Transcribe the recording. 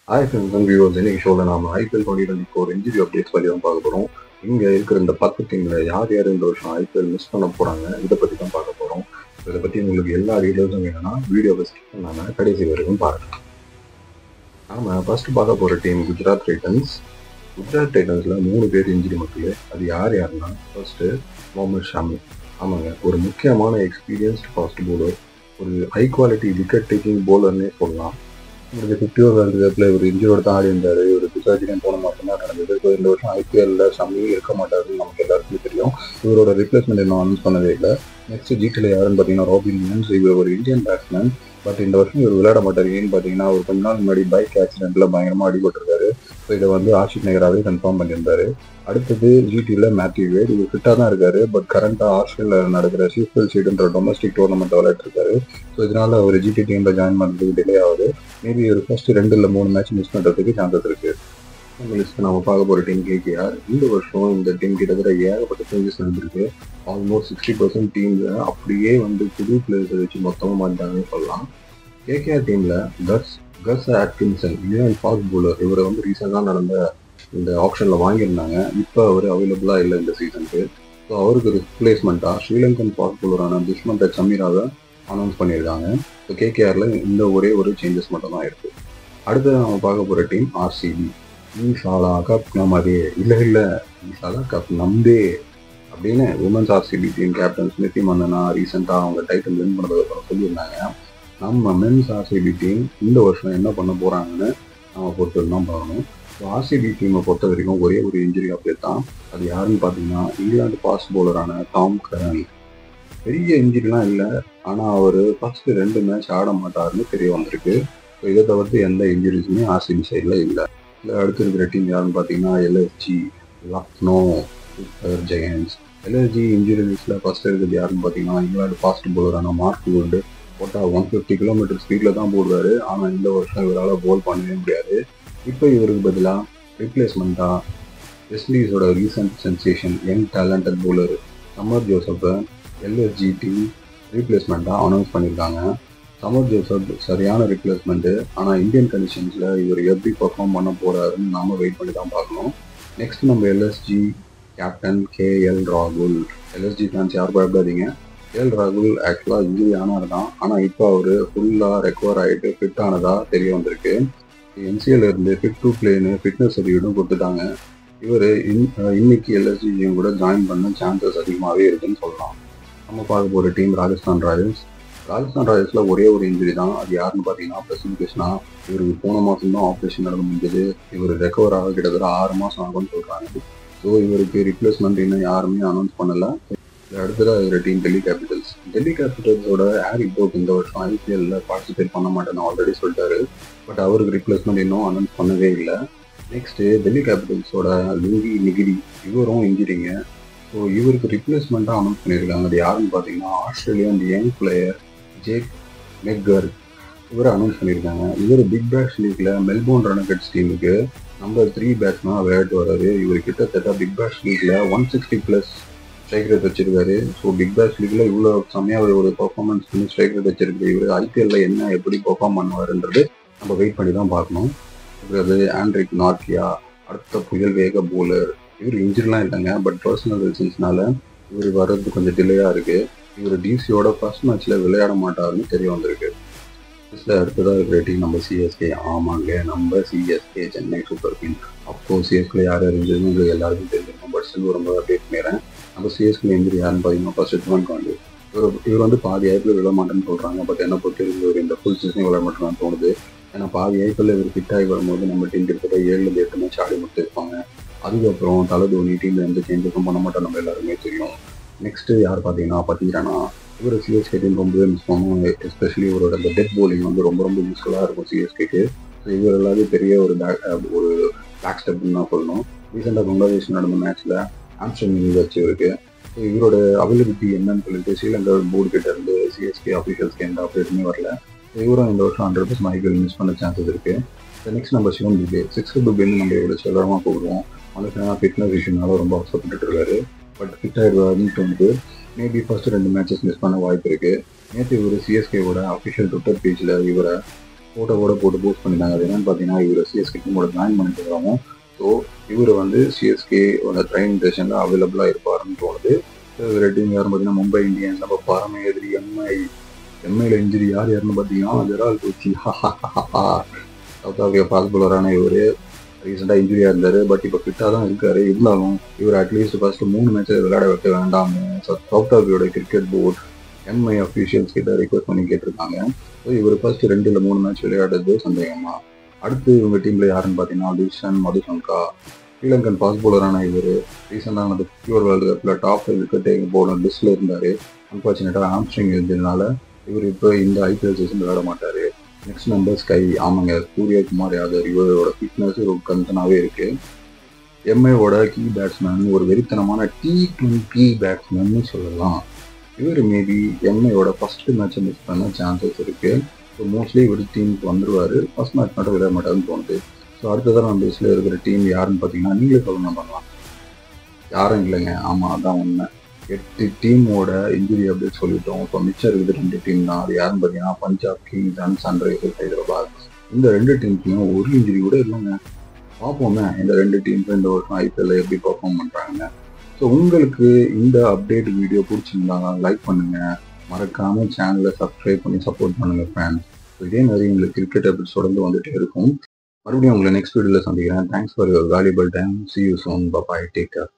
Hi friends and viewers, இன்னைக்கு ஷோவில் நாம ஐபிஎல் 2024 இன்ஜுரி அப்டேட்ஸ் பற்றி தான் பார்க்க போகிறோம். இங்கே இருக்கிற இந்த 10 டீமில் யார் யார் இந்த வருஷம் ஐபிஎல் மிஸ் பண்ண போகிறாங்க இதை பற்றி தான் பார்க்க போகிறோம். இதை பற்றி உங்களுக்கு எல்லா டீட்டெயில்ஸும் வேணும்னா வீடியோவை ஸ்கிப் பண்ணாமல் கடைசி வரைக்கும் பாருங்கள். நாம் ஃபஸ்ட்டு பார்க்க போகிற டீம் குஜராத் டைட்டன்ஸ். குஜராத் டைட்டன்ஸில் 3 பேர் இன்ஜுரி மக்கள். அது யாருன்னா ஃபர்ஸ்ட்டு முகமது ஷமி. ஆமாங்க, ஒரு முக்கியமான எக்ஸ்பீரியன்ஸ்டு ஃபாஸ்ட் பவுலர், ஒரு ஹை குவாலிட்டி விக்கெட் டேக்கிங் பவுலர்னே சொல்லலாம். ஒரு 50 ஓவர் வேர்ல்டு ஒரு இன்ஜுரியோட தான் ஆடி இருந்தார். ஒரு பிசாஜினன் போன மாதம் தான் நடந்தது. ஸோ இந்த வருஷம் ஐபிஎல்ல ஷமி இருக்க மாட்டாருன்னு நமக்கு எல்லாருக்குமே தெரியும். இவரோட ரிப்ளேஸ்மெண்ட் இன்னும் அனௌன்ஸ் பண்ணவே இல்லை. நெக்ஸ்ட் ஜிடியில் யாருன்னு பார்த்தீங்கன்னா ராபின் வில்லியம்ஸ். இவர் ஒரு இந்தியன் பேட்ஸ்மேன். பட் இந்த வருஷம் இவர் விளையாட மாட்டார். ஏன்னு பார்த்தீங்கன்னா ஒரு கொஞ்ச நாள் முன்னாடி பைக் ஆக்சிடென்ட்ல பயங்கரமாக அடிபட்டிருக்காரு. ஸோ இதை ஆஷிக் நகராவே கன்ஃபார்ம் பண்ணியிருந்தாரு. அடுத்தது ஜிடியில் மேத்யூ வேட். இவர் ஃபிட்டாக தான் இருக்காரு. பட் கரண்டாக ஆஸ்திரேலியாவில் நடக்கிற சீஃபெல் சீடுன்ற டொமஸ்டிக் டோர்னமெண்ட் விளையாட்டு இருக்காரு. ஸோ இதனால அவர் ஜிடி டீமில் ஜாயின் பண்ணுறதுக்கு டிலே ஆகுது. மேபி ஒரு ஃபர்ஸ்ட் 2 இல்லை 3 மேட்ச் மிஸ் பண்ணுறதுக்கு சான்சஸ் இருக்கு. நம்ம பார்க்க போகிற டீம் கேகேஆர். இந்த வருஷம் இந்த டீம் கிட்டத்தட்ட ஏகப்பட்ட சேஞ்சஸ் நடந்திருக்கு. ஆல்மோஸ்ட் 60% டீம்ல அப்படியே புது பிளேயர்ஸை வச்சு மொத்தமாக மாட்டாங்கன்னு சொல்லலாம். கேகேஆர் டீமில் கஸ் ஆட்கின்சன், இந்தியன் ஃபாஸ்ட் பவுலர். இவரை ரீசெண்டாக நடந்த இந்த ஆப்ஷனில் வாங்கியிருந்தாங்க. இப்போ அவர் அவைலபிளாக இல்லை இந்த சீசனுக்கு. ஸோ அவருக்கு ரிப்ளேஸ்மெண்ட்டாக ஸ்ரீலங்கன் ஃபாஸ்ட் பவுலரான துஷ்மந்த சமீராவை அனௌன்ஸ் பண்ணியிருக்காங்க. ஸோ கேகேஆரில் இந்த ஒரே ஒரு சேஞ்சஸ் மட்டும் தான் இருக்குது. அடுத்து நம்ம பார்க்க போகிற டீம் ஆர்சிபி. ஈசாலா கப் நம்மதே, இல்லை ஈசாலா கப் நம்தே அப்படின்னு women's RCB team captain Smriti Mandhana ரீசெண்டாக அவங்க டைட்டில் வின் பண்ணதுக்கு சொல்லியிருந்தாங்க. நம்ம மென்ஸ் ஆர்சிபி டீம் இந்த வருஷம் என்ன பண்ண போகிறாங்கன்னு நம்ம பொறுத்து தான் பார்க்கணும். ஸோ ஆர்சிபி டீமை பொறுத்த வரைக்கும் ஒரே ஒரு இன்ஜுரி அப்டேட் தான். அது யாருன்னு பார்த்தீங்கன்னா இங்கிலாந்து ஃபாஸ்ட் பவுலரான டாம் கரன். பெரிய இன்ஜுரிலாம் இல்லை, ஆனால் அவர் ஃபர்ஸ்ட் 2 மேட்ச் ஆட மாட்டாருன்னு தெரிய வந்திருக்கு. ஸோ இதை தவிர்த்து எந்த இன்ஜுரிஸுமே ஆர்சிபி சைடில் இல்லை. அடுத்து இருக்கிற டீம் யாருன்னு பார்த்தீங்கன்னா LSG, Lucknow super giants. LSG injury லிஸ்ட்டில் ஃபர்ஸ்ட் இருக்கிறது யாருன்னு பார்த்தீங்கன்னா இங்கிலாந்து ஃபாஸ்ட் பவுலரான மார்க் வுட். போட்டால் 150 கிலோமீட்டர் ஸ்பீடில் தான் போடுவார். ஆனால் இந்த வருஷம் இவரால் போல் பண்ணவே முடியாது. இப்போ இவருக்கு பதிலாக ரிப்ளேஸ்மெண்ட்டாக வெஸ்ட் இண்டீஸோட recent sensation young talented bowler Shamar ஜோசப்பை எல்எஸ்ஜி டீம் ரீப்ளேஸ்மெண்ட்டாக அனௌன்ஸ் பண்ணியிருக்காங்க. சமர் ஜோசப் சரியான ரிப்ளேஸ்மெண்ட்டு. ஆனால் இந்தியன் கண்டிஷன்ஸில் இவர் எப்படி பர்ஃபார்ம் பண்ண போகிறாருன்னு நாம் வெயிட் பண்ணி தான் பார்க்கணும். நெக்ஸ்ட் நம்ம எல்எஸ்ஜி கேப்டன் கேஎல் ராகுல். எல்எஸ்ஜி ஃபேன்ஸ் யார் பயப்படாதீங்க. கேஎல் ராகுல் ஆக்சுவலாக இன்ஜுரி ஆனார் தான். ஆனால் இப்போ அவர் ஃபுல்லாக ரெக்கவர் ஆகிட்டு ஃபிட் ஆனதாக தெரிய வந்திருக்கு. என்சிஎல்ல இருந்து ஃபிட் டு பிளேன்னு ஃபிட்னஸ் சர்டிஃபிகேட்டும் கொடுத்துட்டாங்க. இவர் இன்னைக்கு எல்எஸ்ஜியும் கூட ஜாயின் பண்ண சான்சஸ் அதிகமாகவே இருக்குன்னு சொல்லலாம். நம்ம பார்க்க போகிற டீம் ராஜஸ்தான் ராயல்ஸ். ராஜஸ்தான் ராயல்ஸில் ஒரே ஒரு இன்ஜுரி தான். அது யாருன்னு பார்த்தீங்கன்னா பிரசித் கிருஷ்ணா. இவருக்கு போன மாதம் தான் ஆப்ரேஷன் நடந்து முடிஞ்சது. இவர் ரெக்கவர் ஆக கிட்டத்தட்ட 6 மாதம் ஆகும்னு சொல்கிறாங்க. ஸோ இவருக்கு ரிப்ளேஸ்மெண்ட் இன்னும் யாருமே அனௌன்ஸ் பண்ணலை. அடுத்ததாக இருக்கிற டீம் டெல்லி கேபிட்டல்ஸ். டெல்லி கேபிட்டல்ஸோட ஹாரி ப்ரோக் இந்த வருஷம் ஐபிஎல்ல பார்ட்டிசிபேட் பண்ண மாட்டேன்னு ஆல்ரெடி சொல்லிட்டாரு. பட் அவருக்கு ரிப்ளேஸ்மெண்ட் இன்னும் அனௌன்ஸ் பண்ணவே இல்லை. நெக்ஸ்ட்டு டெல்லி கேபிட்டல்ஸோட லுங்கி நிகிரி. இவரும் இன்ஜுரிங்க. ஸோ இவருக்கு ரிப்ளேஸ்மெண்ட்டாக அனௌன்ஸ் பண்ணியிருக்காங்க. அது யாருன்னு பார்த்தீங்கன்னா Australian young player Jake McGurk. இவரை அனௌன்ஸ் பண்ணியிருக்காங்க. இவர் பிக் பேஷ் லீக்ல மெல்போர்ன் ரெனகட்ஸ் டீமுக்கு நம்பர் 3 பேட்ஸ்மேனாக விளையாட்டு வர்றாரு. இவர் கிட்டத்தட்ட பிக் பேஷ் லீக்ல 160+ ஸ்ட்ரைக் ரேட் வச்சிருக்காரு. ஸோ பிக் பேஷ் லீக்ல இவ்வளோ செம்மையாக ஒரு பர்ஃபார்மன்ஸ் பண்ணி ஸ்ட்ரைக் ரேட் வச்சிருக்கு. இவர் ஐபிஎல்ல என்ன எப்படி பெர்ஃபார்ம் பண்ணுவாருன்றது நம்ம வெயிட் பண்ணி தான் பார்க்கணும். இருக்கிறது ஆண்ட்ரிக் நார்கியா, அடுத்த புயல் வேக போலர். இவர் இன்ஜுரிலாம் இல்லைங்க, பட் பர்சனல் ரீசன்ஸ்னால இவர் வர்றது கொஞ்சம் டிலேயாக இருக்குது. இவர் டிசியோட ஃபர்ஸ்ட் மேட்ச்சில் விளையாட மாட்டாருன்னு தெரிய வந்திருக்கு. அடுத்ததாக இருக்கிற டீம் நம்ம சிஎஸ்கே. ஆமாங்க, நம்ம சிஎஸ்கே சென்னை சூப்பர் கிங்ஸ். அப்போது சிஎஸ்கே யார் இருந்ததுன்னு உங்களுக்கு எல்லாருக்கும் தெரிஞ்சிருக்கும். பட் ஸ்டில் ரொம்ப அப்டேட் பண்ணிடுறேன். நம்ம சிஎஸ்கே இன்ஜுரி யாருன்னு பார்த்தீங்கன்னா ஃபர்ஸ்ட் டுவன் காண்டு. இவர் பாதி ஐபிஎல் விட மாட்டேன்னு சொல்கிறாங்க. பட் என்ன பொறுத்த இவர் இந்த ஃபுல் சீசனே விளையாட மாட்டேன்னு தோணுது. ஏன்னா பாதி ஐபிஎல் இவர் ஃபிட் ஆகி வரும்போது நம்ம டீம் கிட்டத்தட்ட 7-8 மேட்ச் ஆடி முடிச்சிருப்பாங்க. அதுக்கப்புறம் தலை தோனி டீமில் எந்த சேஞ்சஸும் பண்ண மாட்டோம், நம்ம எல்லாருமே தெரியும். நெக்ஸ்ட்டு யார் பார்த்தீங்கன்னா பட்டீரானா. இவர் சிஎஸ்கே டீம் ரொம்பவே மிஸ் பண்ணுவோம். எஸ்பெஷலி இவரோட அந்த டெத் போலிங் ரொம்ப யூஸ்ஃபுல்லாக இருக்கும் சிஎஸ்கேக்கு. ஸோ இவர் எல்லாத்தையும் பெரிய ஒரு பேக் ஸ்டெப்னு தான் சொல்லணும். ரீசெண்டாக பங்களாதேஷ் நடந்த மேட்ச்சில் ஆம்ஸ்ட்ராங் வச்சு இருக்கு. ஸோ இவரோட அவைலபிலிட்டி என்னன்னு சொல்லிட்டு ஸ்ரீலங்கா போர்டு கிட்ட இருந்து சிஎஸ்கே அஃபீஷியல்ஸ்க்கு எந்த அப்டேட்டுமே வரல. இவரும் இந்த வருஷம் 100% ஐபிஎல் மிஸ் பண்ண சான்சஸ் இருக்குது. நெக்ஸ்ட் நம்ம சிவம் துபே. 6 துபேன்னு நம்ம இவ்வளோ செல்லமாக போடுவோம். மனுஷனா ஃபிட்னஸ் இஷ்யூனால ரொம்ப அவசரப்பட்டு இருக்காரு. பட் ஃபிட் ஆகிடுவாருன்னு மேபி ஃபர்ஸ்ட் 2 மேட்சஸ் மிஸ் பண்ண வாய்ப்பு இருக்குது. நேற்று இவர் சிஎஸ்கேவோட அஃபிஷியல் ட்விட்டர் பேஜில் இவரை ஃபோட்டோவோட போட்டு போஸ்ட் பண்ணியிருந்தாங்க. அது என்னன்னு பார்த்தீங்கன்னா, இவர் சிஎஸ்கே டீமோட ஜாயின் பண்ணிட்டு இருக்கிறாங்க. ஸோ இவர் வந்து சிஎஸ்கே அந்த ட்ரைனிங் செஷனில் அவைலபிளாக இருப்பாருன்னு தோணுது. இவர் டீம் யாருன்னு பார்த்தீங்கன்னா, மும்பை இந்தியன்ஸ், நம்ம பரம எதிரி எம்ஐல இன்ஜுரி யாருன்னு பார்த்தீங்கன்னா, Gerald Coetzee. South Africa fast பவுலரான இவர் ரீசெண்டாக இன்ஜுரியாக இருந்தார். பட் இப்போ ஃபிட்டாக தான் இருக்காரு. இருந்தாலும் இவர் அட்லீஸ்ட் ஃபர்ஸ்ட் 3 மேட்சை விளையாட வைக்க வேண்டாம்னு சவுத் ஆஃப்ரிக்காவோட கிரிக்கெட் போர்ட் எம்ஐ அஃபீஷியல்ஸ் கிட்ட ரிக்வெஸ்ட் பண்ணி கேட்டிருக்காங்க. ஸோ இவர் ஃபர்ஸ்ட் 2 இல்ல 3 மேட்ச் விளையாடுறது சந்தேகமா. அடுத்து இவங்க டீம்ல யாருன்னு பார்த்தீங்கன்னா, லிஷன் மதுசங்கா, ஸ்ரீலங்கன் ஃபாஸ்ட் பவுலரான இவர் ரீசெண்டாக அந்த பியூர் வேர்ல்டு கப்பில் டாப் 5 விக்கெட் டேக்கிங் பவுலர் லிஸ்ட்டில் இருந்தார். அன்ஃபார்ச்சுனேட்டாக ஹாம்ஸ்ட்ரிங் இருந்ததுனால இவர் இப்போ இந்த ஐபிஎல் சீசன் விளையாட மாட்டார். Next number SKY. ஆமாங்க, சூரியகுமார் யாதவ் இவரோட ஃபிட்னஸ் ஒரு கன்சர்னாகவே இருக்கு. எம்ஐயோட கீ பேட்ஸ்மேன், ஒரு வெறித்தனமான T20 பேட்ஸ்மேன் சொல்லலாம். இவர் மேபி எம்ஐயோட ஃபர்ஸ்ட் மேட்சை மிஸ் பண்ண சான்சஸ் இருக்கு. ஸோ மோஸ்ட்லி இவர் டீமுக்கு வந்துடுவார். ஃபர்ஸ்ட் மேட்ச் மட்டும் விளையாட மாட்டாருன்னு தோணுது. ஸோ அடுத்ததான் நம்ம லிஸ்ட்டில் இருக்கிற டீம் யாருன்னு பார்த்தீங்கன்னா, நீங்களே சொல்லணும் பண்ணலாம். யாரும் இல்லைங்க. ஆமாம், அதான் உண்மை. 8 டீமோட இன்ஜுரி அப்டேட் சொல்லிட்டோம். இப்போ மிச்சம் இருக்குது 2 டீம் தான். அது யாருன்னு பார்த்தீங்கன்னா, Punjab kings and sunrisers Hyderabad. இந்த 2 டீமுக்குமே ஒரு இன்ஜுரி கூட இல்லைங்க. பார்ப்போமே இந்த 2 டீமுக்கும் இந்த வருஷம் ஐபிஎல்ல எப்படி பர்ஃபார்ம் பண்ணுறாங்க. ஸோ உங்களுக்கு இந்த அப்டேட் வீடியோ பிடிச்சிருந்தா லைக் பண்ணுங்க, மறக்காம சேனலை சப்ஸ்கிரைப் பண்ணி சப்போர்ட் பண்ணுங்க ஃபேன்ஸ். ஸோ இதே மாதிரி உங்களுக்கு கிரிக்கெட் அப்டேட்ஸ் தொடர்ந்து வந்துட்டே இருக்கும். மறுபடியும் உங்களை நெக்ஸ்ட் வீடியோவில் சந்திக்கிறேன். Thanks for your valuable time. See you soon. Bye bye. Take care.